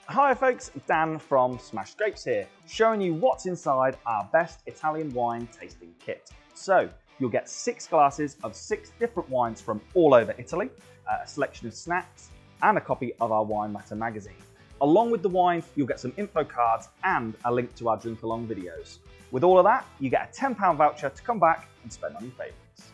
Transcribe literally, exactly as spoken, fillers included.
Hi folks, Dan from Smashed Grapes here, showing you what's inside our best Italian wine tasting kit. So, you'll get six glasses of six different wines from all over Italy, a selection of snacks, and a copy of our Wine Matter magazine. Along with the wine, you'll get some info cards and a link to our drink along videos. With all of that, you get a ten pound voucher to come back and spend on your favourites.